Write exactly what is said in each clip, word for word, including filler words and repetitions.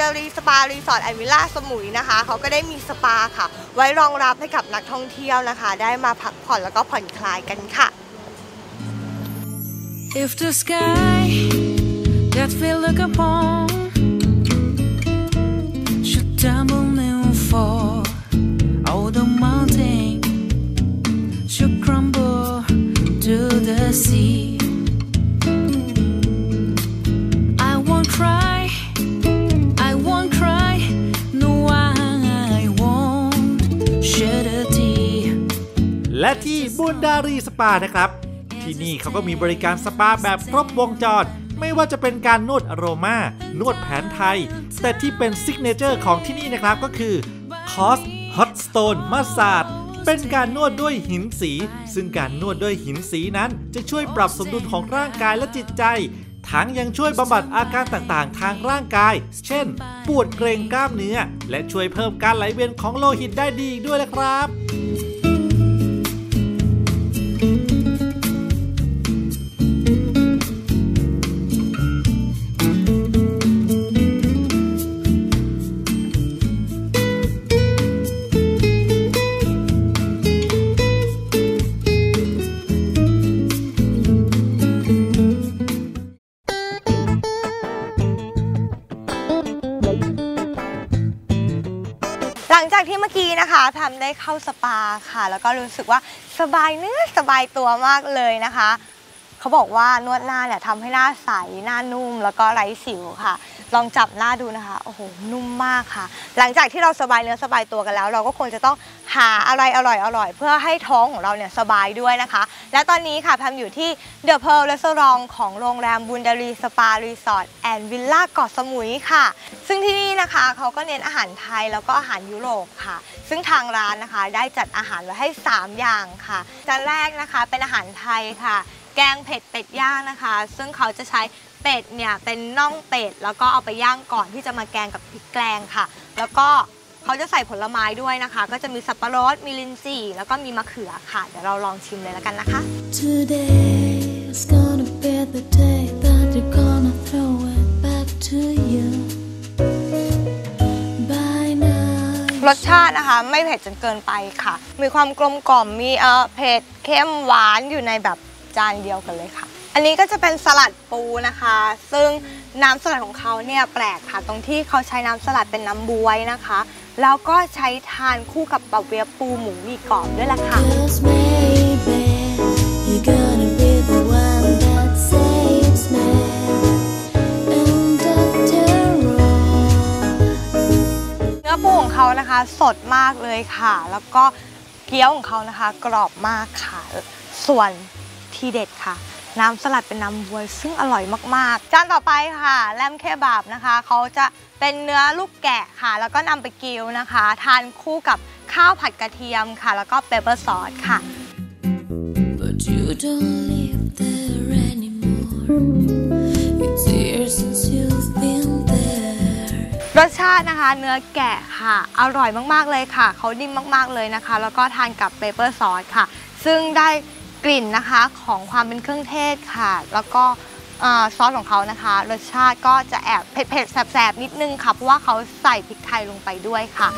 รีสปารีสอร์ทแอนด์วิลล่าสมุยนะคะเขาก็ได้มีสปาค่ะไว้รองรับให้กับนักท่องเที่ยวนะคะได้มาพักผ่อนแล้วก็ผ่อนคลายกันค่ะ If the sky that we look upon should tumble and fall, all the mountain should crumble to the sea. I won't cry, I won't cry, no I won't shed a tear. และที่บุญดารีสปานะครับที่นี่เขาก็มีบริการสปาแบบครบวงจรไม่ว่าจะเป็นการนวดอโรมานวดแผนไทยแต่ที่เป็นซิกเนเจอร์ของที่นี่นะครับก็คือคอสฮอตสโตนมาสซาจเป็นการนวดด้วยหินสีซึ่งการนวดด้วยหินสีนั้นจะช่วยปรับสมดุลของร่างกายและจิตใจทั้งยังช่วยบำบัดอาการต่างๆทางร่างกายเช่นปวดเกร็งกล้ามเนื้อและช่วยเพิ่มการไหลเวียนของโลหิตได้ดีด้วยละครับหลังจากที่เมื่อกี้นะคะแพมได้เข้าสปาค่ะแล้วก็รู้สึกว่าสบายเนื้อสบายตัวมากเลยนะคะเขาบอกว่านวดหน้าเนี่ยทำให้หน้าใสหน้านุ่มแล้วก็ไร้สิวค่ะลองจับหน้าดูนะคะโอ้โหนุ่มมากค่ะหลังจากที่เราสบายเนื้อสบายตัวกันแล้วเราก็ควรจะต้องหาอะไรอร่อยๆเพื่อให้ท้องของเราเนี่ยสบายด้วยนะคะและตอนนี้ค่ะแพมอยู่ที่เดอะเพร์ลรีสอร์ทของโรงแรมบุญดารีสปารีสอร์ทแอนด์วิลล่าเกาะสมุยค่ะซึ่งที่นี่นะคะเขาก็เน้นอาหารไทยแล้วก็อาหารยุโรปค่ะซึ่งทางร้านนะคะได้จัดอาหารไว้ให้สามอย่างค่ะจานแรกนะคะเป็นอาหารไทยค่ะแกงเผ็ดเป็ดย่างนะคะซึ่งเขาจะใช้เป็ดเนี่ยเป็นน่องเป็ดแล้วก็เอาไปย่างก่อนที่จะมาแกงกับพริกแกงค่ะแล้วก็เขาจะใส่ผลไม้ด้วยนะคะก็จะมีสับปะรดมีลิ้นจี่แล้วก็มีมะเขือค่ะเดี๋ยวเราลองชิมเลยแล้วกันนะคะ Today's gonna be the day that you're gonna throw it back to you by now รสชาตินะคะไม่เผ็ดจนเกินไปค่ะมีความกลมกล่อมมีเออเผ็ดเข้มหวานอยู่ในแบบจานเดียวกันเลยค่ะอันนี้ก็จะเป็นสลัดปูนะคะซึ่งน้ำสลัดของเขาเนี่ยแปลกค่ะตรงที่เขาใช้น้ำสลัดเป็นน้ำบ๊วยนะคะแล้วก็ใช้ทานคู่กับปะเปี๊ยะปูหมูมีกรอบด้วยล่ะค่ะเนื้อปูของเขานะคะสดมากเลยค่ะแล้วก็เกี๊ยวของเขานะคะกรอบมากค่ะส่วนทีเด็ดค่ะน้ำสลัดเป็นน้ำบ๊วยซึ่งอร่อยมากๆจานต่อไปค่ะแลมเคบับนะคะเขาจะเป็นเนื้อลูกแกะค่ะแล้วก็นำไปกิวนะคะทานคู่กับข้าวผัดกระเทียมค่ะแล้วก็เปปเปอร์ซอสค่ะ But you don't live there anymore. It's years since you've been there. รสชาตินะคะเนื้อแกะค่ะอร่อยมากๆเลยค่ะเขานิ่มมากๆเลยนะคะแล้วก็ทานกับเปปเปอร์ซอสค่ะซึ่งได้กลิ่นนะคะของความเป็นเครื่องเทศค่ะแล้วก็ซอสของเขานะคะรสชาติก็จะแอบเผ็ดๆแสบๆนิดนึงค่ะเพราะว่าเขาใส่พริกไทยลงไปด้วยค่ะ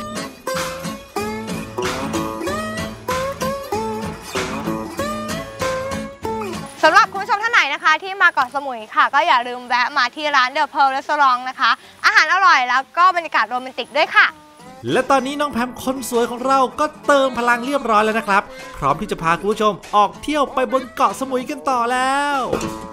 สำหรับคุณผู้ชมท่านไหนนะคะที่มาเกาะสมุยค่ะก็อย่าลืมแวะมาที่ร้านเดอะเพร์ลรีสอร์ทนะคะอาหารอร่อยแล้วก็บรรยากาศโรแมนติกด้วยค่ะและตอนนี้น้องแพมคนสวยของเราก็เติมพลังเรียบร้อยแล้วนะครับพร้อมที่จะพาคุณผู้ชมออกเที่ยวไปบนเกาะสมุยกันต่อแล้ว